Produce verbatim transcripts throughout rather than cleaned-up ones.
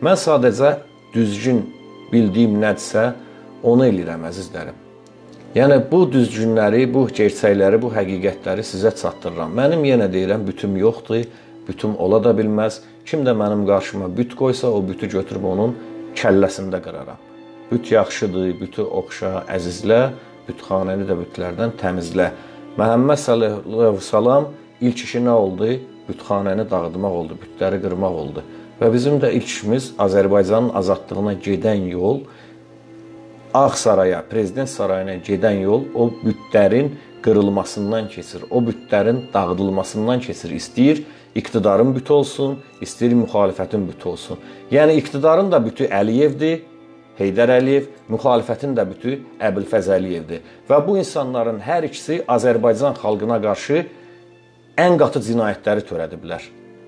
Mən sadəcə düzgün bildiyim nədirsə, onu eləyirəm, əzizlərim. Yəni, bu düzgünləri, bu gerçəkləri, bu həqiqətləri sizə çatdırıram. Mənim yenə deyirəm, bütüm yoxdur, bütüm ola da bilməz. Kim də mənim qarşıma büt qoysa, o bütü götürüb onun kəlləsində qıraram. Büt yaxşıdır, bütü oxşa, əzizlə, bütxanəni də bütlərdən təmizlə. Məhəmməd sallallahu əleyhi və səlləm ilk işi nə oldu? Bütxanəni dağıtmaq oldu, bütləri qırmaq oldu. Və bizim də ilk işimiz Azərbaycanın azadlığına gedən yol, Ağsaraya, Prezident sarayına gedən yol o bütlərin qırılmasından keçir, o bütlərin dağıdılmasından keçir. İstəyir iqtidarın bütü olsun, istəyir müxalifətin bütü olsun. Yəni, iqtidarın da bütü Əliyevdir, Heydər Əliyev, müxalifətin də bütü Əbülfəz Əliyevdir. Və bu insanların hər ikisi Azərbaycan xalqına qarşı ən qatı cinayətləri törədiblər.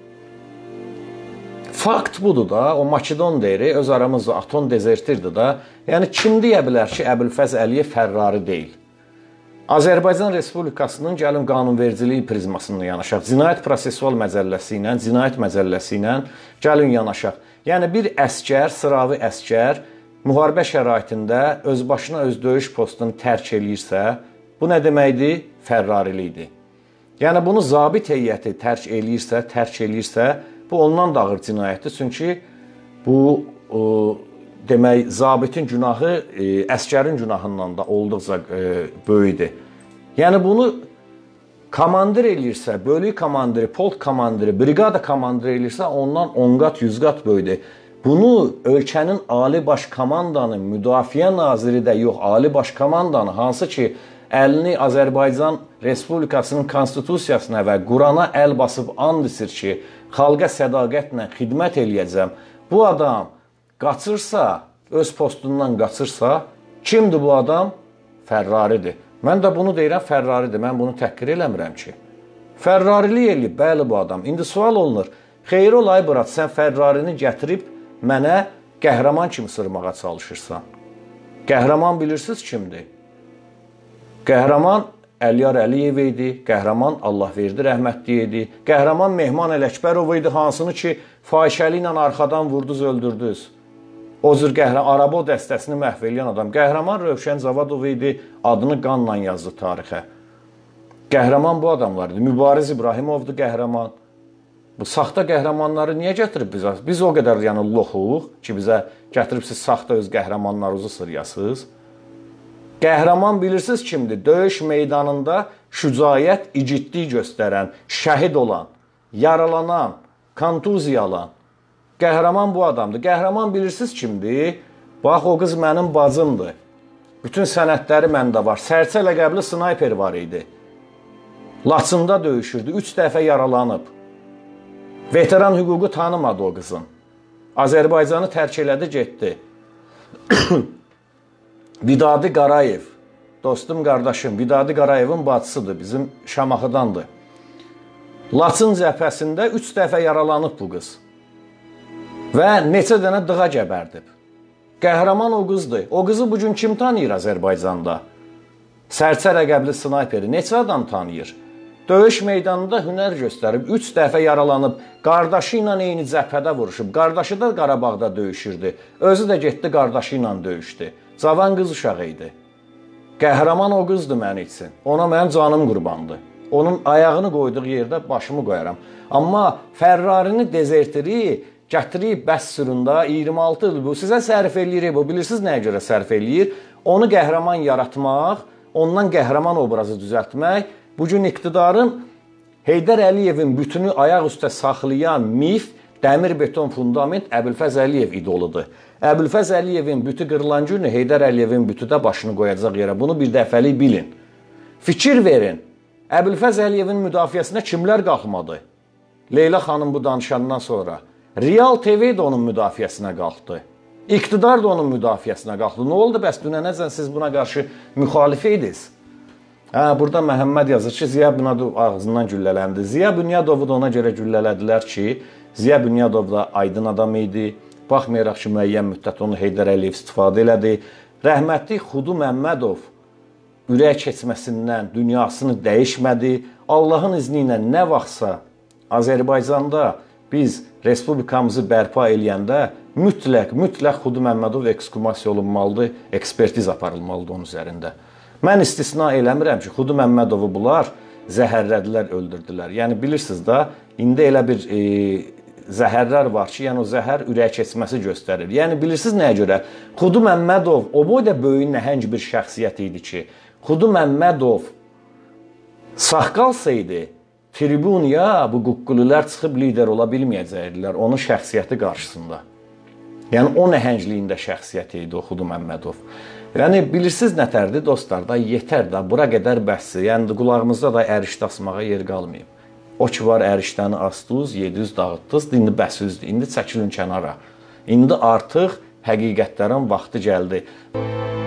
Fakt budur da, o Makedon deyiri, öz aramızda atom dezertirdir da. Yəni, kim deyə bilər ki, Əbülfəz Əliyev Fərrari deyil? Azərbaycan Respublikasının gəlin qanunvericiliyi prizmasından yanaşaq, cinayət prosesual məcəlləsi ilə, cinayət məcəlləsi ilə gəlin yanaşaq. Yəni, bir əskər, sıravi əskər müharibə şəraitində öz başına öz döyüş postunu tərk eləyirsə, bu nə deməkdir? Fərrarilidir. Yəni, bunu zabit heyəti tərk eləyirsə, tərk eləyirsə, bu ondan da ağır cinayətdir. Çünki bu, e, demək, zabitin günahı e, əskərin günahından da olduqca e, böyüdür. Yəni, bunu komandir eləyirsə, bölük komandiri, polk komandiri, briqada komandiri eləyirsə, ondan on qat, yüz qat böyüdür. Bunu ölkənin ali baş komandanı, müdafiə naziri də yox, ali baş komandanı, hansı ki, əlini Azərbaycan Respublikasının konstitusiyasına və Qurana əl basıb and içir ki, xalqa sədaqətlə xidmət eləyəcəm. Bu adam qaçırsa, öz postundan qaçırsa, kimdir bu adam? Fərraridir. Mən də bunu deyirəm, Fərraridir. Mən bunu təhqir eləmirəm ki. Fərrarili eləyib, bəli bu adam. İndi sual olunur. Xeyr olay, Burat, sən Fərrarini gətirib mənə qəhrəman kimi sırmağa çalışırsan. Qəhrəman bilirsiniz kimdir? Qəhrəman Əliyar Əliyev idi, qəhrəman Allahverdi rəhmətli idi, qəhrəman Mehman Ələkbərov idi, hansını ki, fahişəli ilə arxadan vurduz, öldürdünüz. O cür qəhrəman, Arabo dəstəsini məhv eləyən adam. Qəhrəman Rövşən Zavadov idi, adını qanla yazdı tarixə. Qəhrəman bu adamlar idi. Mübariz İbrahimovdur qəhrəman. Bu saxta qəhrəmanları niyə gətirib bizə? Biz o qədər yəni loxuq ki, bizə gətirib siz saxta öz qəhrəmanlarınızı sırıyasınız. Qəhrəman bilirsiniz kimdir? Döyüş meydanında şücaət, igidlik göstərən, şəhid olan, yaralanan, kontuziya alan. Qəhrəman bu adamdır. Qəhrəman bilirsiniz kimdir? Bax, o qız mənim bacımdır. Bütün sənədləri məndə var. Sərçə ləqəbli snayper var idi. Laçında döyüşürdü. Üç dəfə yaralanıb. Veteran hüququ tanımadı o qızın. Azərbaycanı tərk elədi, getdi. Vidadi Qarayev, dostum, qardaşım, Vidadi Qarayevin bacısıdır, bizim Şamaxıdandır. Laçın cəbhəsində üç dəfə yaralanıb bu qız. Və neçə dənə dığa gəbərdib. Qəhrəman o qızdır. O qızı bugün kim tanıyır Azərbaycanda? Sərçə rəqəbli snayperi neçə adam tanıyır? Döyüş meydanında hünər göstərib, üç dəfə yaralanıb, qardaşı ilə eyni cəbhədə vuruşub. Qardaşı da Qarabağda döyüşürdü. Özü də getdi, qardaşı ilə döyüşdü. Cavan qız uşağı idi. Qəhrəman o qızdır mənim üçün. Ona mənim canım qurbandır. Onun ayağını qoyduğu yerdə başımı qoyaram. Amma Fərrarini dezertiri gətirib bəs süründə iyirmi altı il bu. Sizə sərf eləyir bu. Bilirsiniz nəyə görə sərf eləyir? Onu qəhrəman yaratmaq, ondan qəhrəman obrazı düzəltmək. Bugün iqtidarın Heydər Əliyevin bütünü ayaq üstə saxlayan mif, dəmir beton fundament Əbülfəz Əliyev idoludur. Əbülfəz Əliyevin bütü qırılan günü Heydər Əliyevin bütü də başını qoyacaq yerə. Bunu bir dəfəlik bilin. Fikir verin. Əbülfəz Əliyevin müdafiəsinə kimlər qalxmadı? Leyla xanım bu danışandan sonra. Real T V də onun müdafiəsinə qalxdı. İqtidar da onun müdafiəsinə qalxdı. Nə oldu bəs dünənəcən siz buna qarşı müxalif idiniz? Hə, burada Məhəmməd yazır ki, Ziya Bünyadov ağzından güllələndi. Ziya Bünyadovu da ona görə güllələdilər ki, Ziya Bünyadov da aydın adam idi. Baxmayaraq ki, müəyyən müddət onu Heydər Əliyev istifadə elədi. Rəhmətli Xudu Məmmədov ürək keçməsindən dünyasını dəyişmədi. Allahın izni ilə nə vaxtsa Azərbaycanda biz respublikamızı bərpa eləyəndə mütləq, mütləq Xudu Məmmədov ekskumasiya olunmalıdır, ekspertiz aparılmalıdır onun üzərində. Mən istisna eləmirəm ki, Xudu Məmmədovu bunlar zəhərlədilər, öldürdülər. Yəni bilirsiniz də, indi elə bir e, zəhərlər var ki, yəni o zəhər ürək keçməsi göstərir. Yəni bilirsiniz nəyə görə? Xudu Məmmədov o boyda böyük nəhəng bir şəxsiyyət idi ki, Xudu Məmmədov sağ qalsaydı, tribunaya bu quqqulular çıxıb lider ola bilməyəcəkdilər onun şəxsiyyəti qarşısında. Yəni o nəhəngliyində şəxsiyyət idi o Xudu Məmmədov. Yəni bilirsiniz nətərdir dostlar da, yetər də, bura qədər bəhsi. Yəni qulağımızda da ərişdə asmağa yer qalmayıb. O ki var ərişdəni astınız, yediniz, dağıtdınız, indi bəhsizdir. İndi çəkilin kənara. İndi artıq həqiqətlərin vaxtı gəldi.